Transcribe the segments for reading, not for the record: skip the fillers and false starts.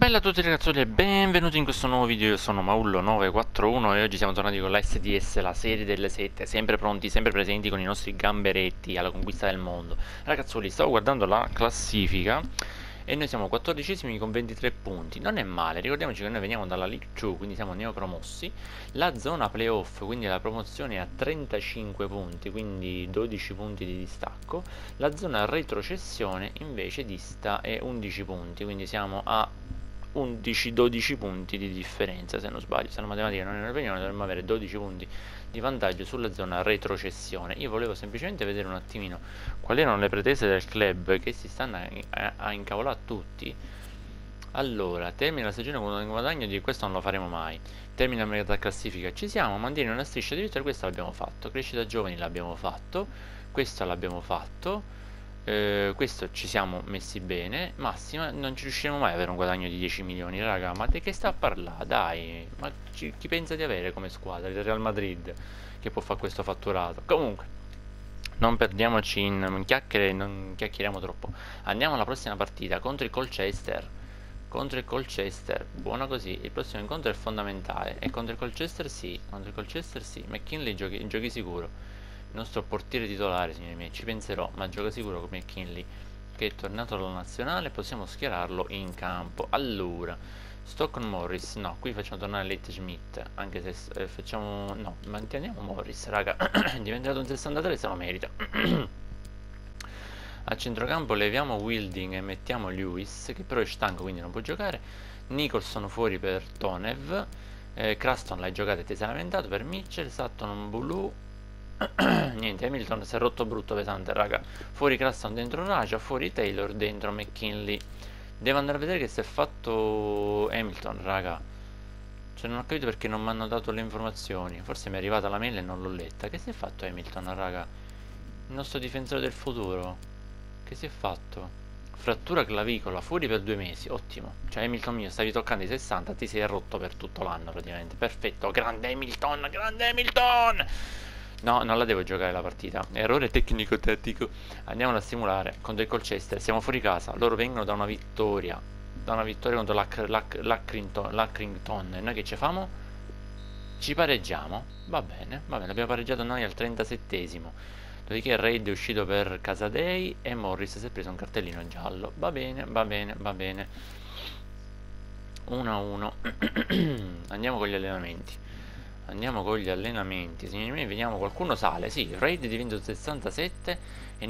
Bella a tutti ragazzuoli e benvenuti in questo nuovo video. Io sono Maullo941 e oggi siamo tornati con la SDS, la serie delle sette, sempre pronti, sempre presenti con i nostri gamberetti alla conquista del mondo. Ragazzuoli, stavo guardando la classifica e noi siamo 14esimi con 23 punti. Non è male, ricordiamoci che noi veniamo dalla League 2, quindi siamo neopromossi. La zona playoff, quindi la promozione, a 35 punti, quindi 12 punti di distacco. La zona retrocessione invece dista 11 punti, quindi siamo a 11-12 punti di differenza, se non sbaglio. Se la matematica non è un'opinione, dovremmo avere 12 punti di vantaggio sulla zona retrocessione. Io volevo semplicemente vedere un attimino quali erano le pretese del club, che si stanno a incavolare tutti. Allora, termina la stagione con un guadagno di questo non lo faremo mai. Termina la metà classifica, ci siamo, mantiene una striscia di vittoria, questo l'abbiamo fatto. Crescita giovani l'abbiamo fatto, questo l'abbiamo fatto. Questo ci siamo messi bene. Massima, non ci riusciremo mai ad avere un guadagno di 10 milioni, raga. Ma di che sta a parlare? Dai, ma chi pensa di avere come squadra? Il Real Madrid che può fare questo fatturato. Comunque, non perdiamoci in chiacchiere, non chiacchieriamo troppo. Andiamo alla prossima partita contro il Colchester. Contro il Colchester, buono così. Il prossimo incontro è fondamentale. E contro il Colchester sì, contro il Colchester sì. McKinley giochi sicuro. Il nostro portiere titolare, signori miei, ci penserò, ma gioca sicuro come McKinley, che è tornato alla nazionale. Possiamo schierarlo in campo. Allora, Stockton Morris, no, qui facciamo tornare Leighton Smith, anche se facciamo, no, manteniamo Morris, raga. È diventato un 63, se lo merita. A centrocampo leviamo Wilding e mettiamo Lewis, che però è stanco quindi non può giocare. Nicholson fuori per Tonev. Craston l'hai giocato e ti sei lamentato per Mitchell. Sutton Bulu. Niente, Hamilton si è rotto brutto pesante, raga. Fuori Craston, dentro Raja, fuori Taylor, dentro McKinley. Devo andare a vedere che si è fatto Hamilton, raga. Cioè non ho capito perché non mi hanno dato le informazioni. Forse mi è arrivata la mail e non l'ho letta. Che si è fatto Hamilton, raga? Il nostro difensore del futuro. Che si è fatto? Frattura clavicola, fuori per 2 mesi, ottimo. Cioè Hamilton mio, stavi toccando i 60, ti sei rotto per tutto l'anno praticamente. Perfetto, grande Hamilton, grande Hamilton! No, non la devo giocare la partita. Errore tecnico-tattico. Andiamola a simulare contro il Colchester. Siamo fuori casa. Loro vengono da una vittoria. Da una vittoria contro l'Accrington. E noi che ci famo? Ci pareggiamo. Va bene, abbiamo pareggiato noi al 37esimo. Dopodiché Raid è uscito per Casadei e Morris si è preso un cartellino giallo. Va bene, va bene, va bene. 1-1. Andiamo con gli allenamenti. Andiamo con gli allenamenti, signori miei, vediamo, qualcuno sale, sì, Raid diventa 67 e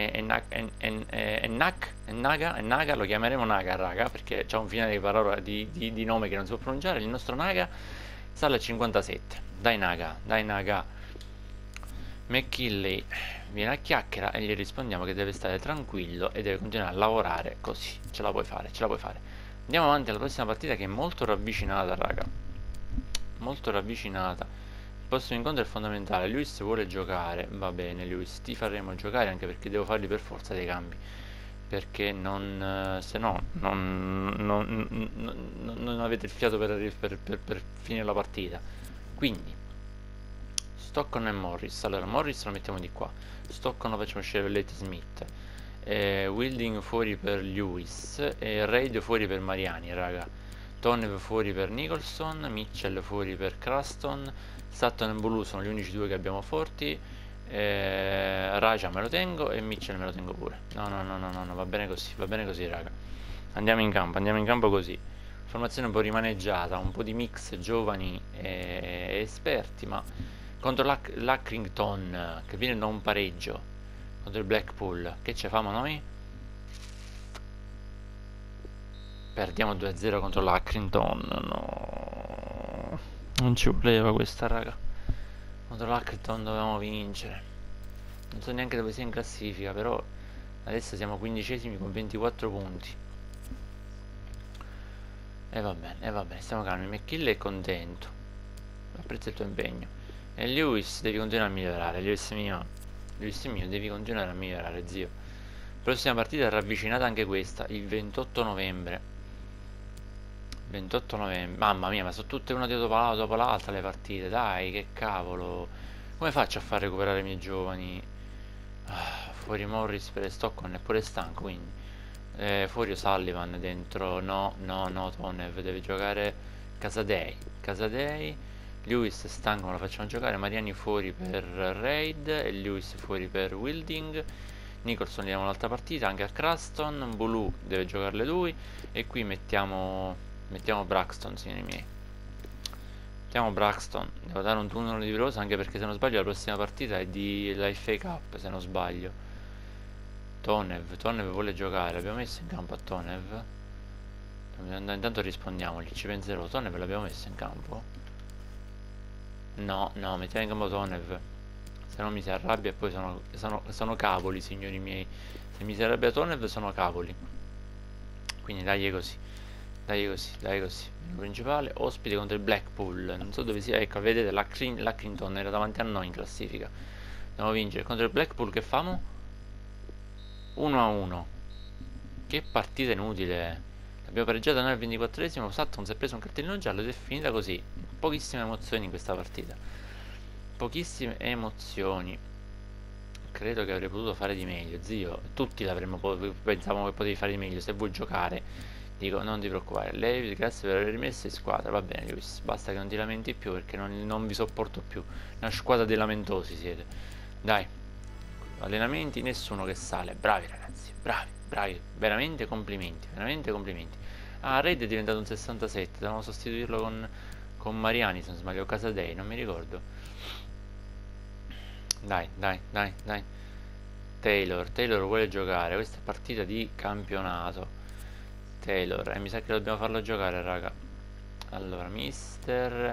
Naga, lo chiameremo Naga, raga, perché c'ha un finale di parola di nome che non si può pronunciare. Il nostro Naga sale a 57, dai Naga. McKinley viene a chiacchiera e gli rispondiamo che deve stare tranquillo e deve continuare a lavorare così, ce la puoi fare. Andiamo avanti alla prossima partita che è molto ravvicinata, raga. Molto ravvicinata. Il prossimo incontro è fondamentale. Lewis vuole giocare. Va bene, Lewis, ti faremo giocare, anche perché devo fargli per forza dei cambi. Perché se no non avete il fiato per finire la partita. Quindi Stockton e Morris. Allora, Morris lo mettiamo di qua. Stockton lo facciamo uscire per Leighton Smith. Wilding fuori per Lewis. E Raid fuori per Mariani, raga. Tonev fuori per Nicholson, Mitchell fuori per Craston, Sutton e Bulu sono gli unici due che abbiamo forti. Raja me lo tengo e Mitchell me lo tengo pure. No, va bene così, raga. Andiamo in campo così. Formazione un po' rimaneggiata, un po' di mix giovani e esperti, ma contro l'Accrington, che viene da un pareggio, contro il Blackpool, che ce famo noi? Perdiamo 2-0 contro l'Accrington. No, non ci voleva questa, raga. Contro l'Accrington dovevamo vincere. Non so neanche dove sia in classifica, però adesso siamo 15esimi con 24 punti. E va bene, stiamo calmi. McKinley è contento, apprezzo il tuo impegno. E Lewis, devi continuare a migliorare. Lewis mio, devi continuare a migliorare, zio. Prossima partita è ravvicinata anche questa, il 28 novembre. Mamma mia, ma sono tutte una dopo l'altra le partite. Dai, che cavolo. Come faccio a far recuperare i miei giovani? Fuori Morris per Stockton, è pure stanco, quindi Fuori O'Sullivan, dentro no, no, no, Tonev deve giocare Casadei. Casadei, Lewis è stanco, ma lo facciamo giocare. Mariani fuori per Raid e Lewis fuori per Wilding. Nicholson gli diamo un'altra partita anche a Craston. Bulu deve giocarle lui. E qui mettiamo Braxton, signori miei. Mettiamo Braxton. Devo dare un turno di rosa, anche perché se non sbaglio la prossima partita è di la FA Cup, se non sbaglio. Tonev vuole giocare. L'abbiamo messo in campo a Tonev? Intanto rispondiamogli, ci penserò. Tonev l'abbiamo messo in campo? No, no, mettiamo in campo Tonev. Se no mi si arrabbia e poi sono cavoli, signori miei. Se mi si arrabbia Tonev sono cavoli. Quindi dai così. Dai così, dai così. Menu principale, ospite contro il Blackpool. Non so dove sia. Ecco, vedete, l'Accrington era davanti a noi in classifica. Dobbiamo vincere contro il Blackpool. Che famo? 1-1. Che partita inutile. Abbiamo pareggiato noi al 24esimo. Sutton si è preso un cartellino giallo ed è finita così. Pochissime emozioni in questa partita. Pochissime emozioni. Credo che avrei potuto fare di meglio, zio. Tutti pensavamo che potevi fare di meglio. Se vuoi giocare, dico, non ti preoccupare. Lei, grazie per aver rimesso in squadra. Va bene, Lewis. Basta che non ti lamenti più, perché non vi sopporto più. Una squadra di lamentosi siete. Dai. Allenamenti, nessuno che sale. Bravi ragazzi, bravi, bravi. Veramente complimenti, veramente complimenti. Ah, Red è diventato un 67. Dobbiamo sostituirlo con Mariani, se non sbaglio, Casadei, non mi ricordo. Dai, dai, dai, dai. Taylor vuole giocare. Questa è partita di campionato. Taylor, mi sa che dobbiamo farlo giocare, raga. Allora, mister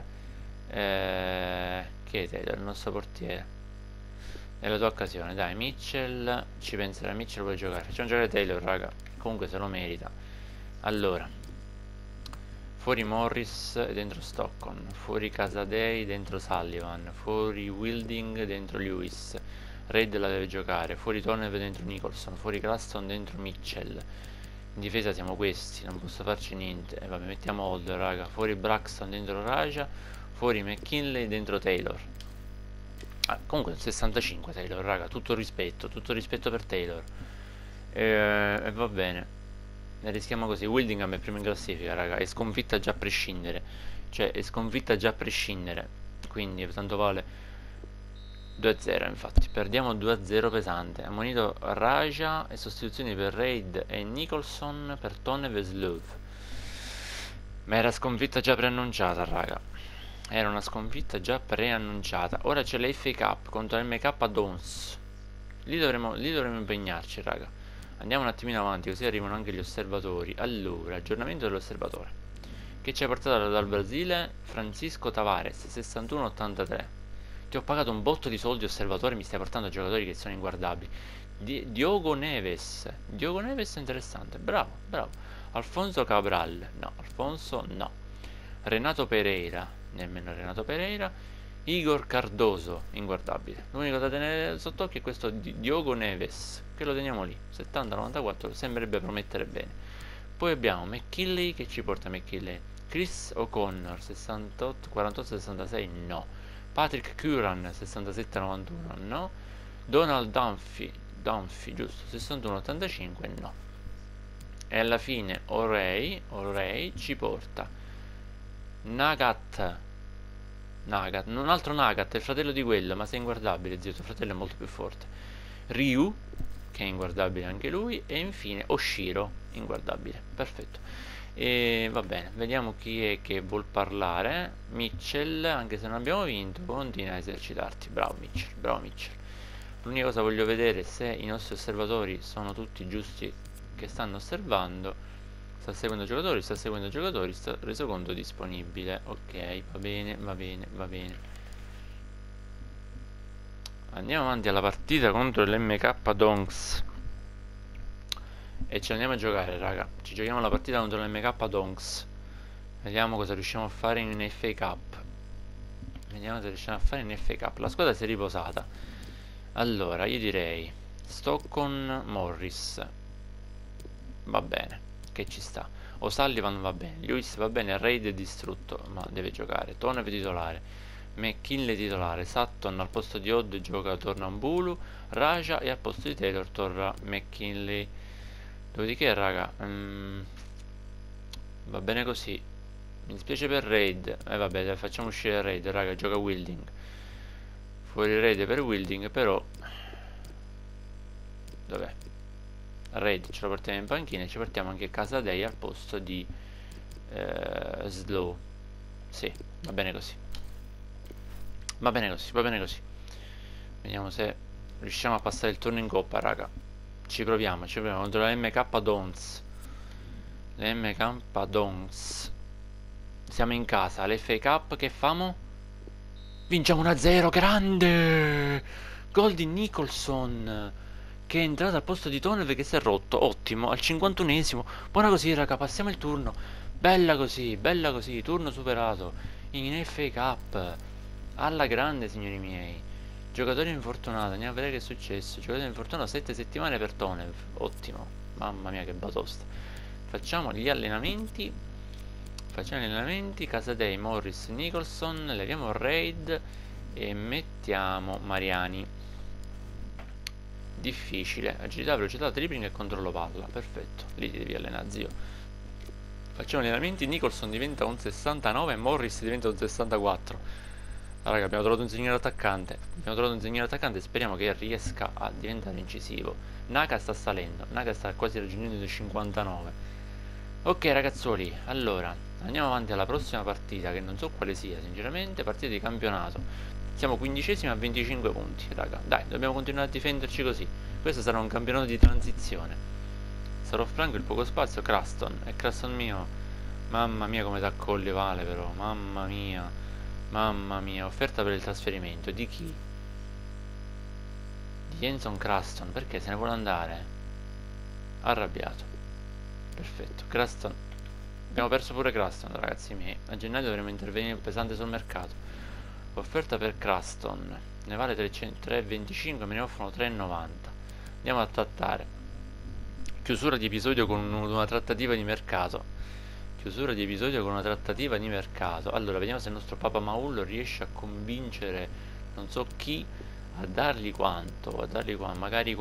chi è Taylor? Il nostro portiere. È la tua occasione, dai. Mitchell, ci penserà. Mitchell vuole giocare. Facciamo giocare Taylor, raga. Comunque se lo merita. Allora, fuori Morris e dentro Stockton. Fuori Casadei, dentro Sullivan. Fuori Wilding, dentro Lewis. Reid la deve giocare. Fuori Tonev, dentro Nicholson. Fuori Claston, dentro Mitchell. In difesa siamo questi, non posso farci niente. E vabbè, mettiamo Hold, raga. Fuori Braxton, dentro Raja. Fuori McKinley, dentro Taylor. Comunque 65 Taylor, raga, tutto rispetto per Taylor. E va bene. Ne rischiamo così. Wildingham è primo in classifica, raga. È sconfitta già a prescindere. Cioè, è sconfitta già a prescindere. Quindi, tanto vale 2-0, infatti. Perdiamo 2-0 pesante. Ammonito Raja e sostituzioni per Raid e Nicholson per Tonev e Slove. Ma era sconfitta già preannunciata, raga. Era una sconfitta già preannunciata. Ora c'è la FA Cup contro l'MK Dons. Lì dovremo impegnarci, raga. Andiamo un attimino avanti, così arrivano anche gli osservatori. Allora, aggiornamento dell'osservatore. Che ci ha portato dal Brasile? Francisco Tavares, 61-83. Ti ho pagato un botto di soldi, osservatore, mi stai portando giocatori che sono inguardabili. Diogo Neves. Diogo Neves è interessante. Bravo, bravo. Alfonso Cabral. No, Alfonso no. Renato Pereira. Nemmeno Renato Pereira. Igor Cardoso, inguardabile. L'unico da tenere sott'occhio è questo Diogo Neves, che lo teniamo lì. 70-94, sembrerebbe promettere bene. Poi abbiamo McKinley, che ci porta McKinley. Chris O'Connor, 48-66, no. Patrick Curran, 67-91, no. Donald Dunphy, giusto, 61-85, no. E alla fine O'Reilly ci porta Nagat, un altro Nagat, è il fratello di quello, ma sei inguardabile, zio, tuo fratello è molto più forte. Ryu, che è inguardabile anche lui, e infine Oshiro, inguardabile, perfetto. E va bene, vediamo chi è che vuol parlare. Mitchell, anche se non abbiamo vinto, continua a esercitarti. Bravo Mitchell, bravo Mitchell. L'unica cosa voglio vedere è se i nostri osservatori sono tutti giusti che stanno osservando. Sta seguendo giocatori, sta resoconto disponibile. Ok, va bene, va bene, va bene. Andiamo avanti alla partita contro l'MK Donks. E ci andiamo a giocare, raga. Ci giochiamo la partita contro l'MK Donks. Vediamo cosa riusciamo a fare in FA Cup. Vediamo cosa riusciamo a fare in FA Cup. La squadra si è riposata. Allora, io direi Stockton Morris. Va bene, che ci sta. O'Sullivan va bene, Lewis va bene, Reid è distrutto, ma deve giocare. Tonev titolare, McKinley titolare, Sutton al posto di Odd gioca, torna Mbulu, Raja, e al posto di Taylor torna McKinley. Dopodiché, raga, va bene così. Mi dispiace per Raid. Vabbè, dai, facciamo uscire Raid, raga, gioca Wilding. Fuori Raid per Wilding, però... Dov'è? Raid ce lo portiamo in panchina e ci portiamo anche Casadei al posto di Slow. Sì, va bene così. Va bene così, va bene così. Vediamo se riusciamo a passare il turno in coppa, raga. Ci proviamo contro la MK Dons. Le MK Dons. Siamo in casa, l'FA Cup che famo? Vinciamo 1-0, grande! Gol di Nicholson, che è entrato al posto di Tonev che si è rotto. Ottimo, al 51esimo. Buona così, raga, passiamo il turno. Bella così, turno superato. In FA Cup. Alla grande, signori miei. Giocatore infortunato, andiamo a vedere che è successo. Giocatore infortunato, 7 settimane per Tonev. Ottimo, mamma mia che batosta. Facciamo gli allenamenti. Casadei, Morris, Nicholson. Leviamo Raid e mettiamo Mariani. Difficile. Agilità, velocità, dribbling e controllo palla. Perfetto, lì ti devi allenare, zio. Facciamo allenamenti. Nicholson diventa un 69 e Morris diventa un 64. Raga, abbiamo trovato un ingegnere attaccante. Speriamo che riesca a diventare incisivo. Naka sta salendo. Naka sta quasi raggiungendo il 59. Ok, ragazzuoli, allora andiamo avanti alla prossima partita, che non so quale sia sinceramente. Partita di campionato. Siamo 15esimi a 25 punti, raga. Dai, dobbiamo continuare a difenderci così. Questo sarà un campionato di transizione. Sarò franco, il poco spazio. Craston. È Craston mio. Mamma mia come t'accolli, Vale, però. Mamma mia. Mamma mia, offerta per il trasferimento. Di chi? Di Jenson Craston. Perché se ne vuole andare? Arrabbiato. Perfetto. Craston. Abbiamo perso pure Craston, ragazzi miei. A gennaio dovremo intervenire pesante sul mercato. Offerta per Craston. Ne vale 3,25, me ne offrono 3,90. Andiamo a trattare. Chiusura di episodio con una trattativa di mercato. Allora, vediamo se il nostro Papa Maullo riesce a convincere non so chi a dargli quanto. Magari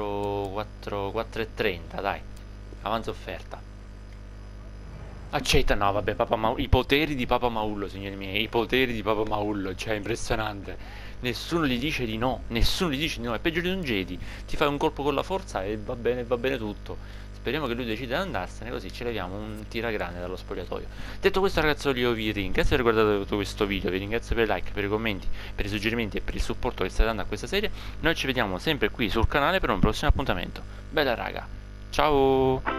4,30, dai. Avanza offerta. Accetta, no, vabbè, i poteri di Papa Maullo, signori miei, i poteri di Papa Maullo, cioè, impressionante. Nessuno gli dice di no, è peggio di un Jedi. Ti fai un colpo con la forza e va bene tutto. Speriamo che lui decida di andarsene, così ci leviamo un tiragrande dallo spogliatoio. Detto questo, ragazzi, io vi ringrazio per aver guardato tutto questo video, vi ringrazio per i like, per i commenti, per i suggerimenti e per il supporto che state dando a questa serie. Noi ci vediamo sempre qui sul canale per un prossimo appuntamento. Bella raga, ciao!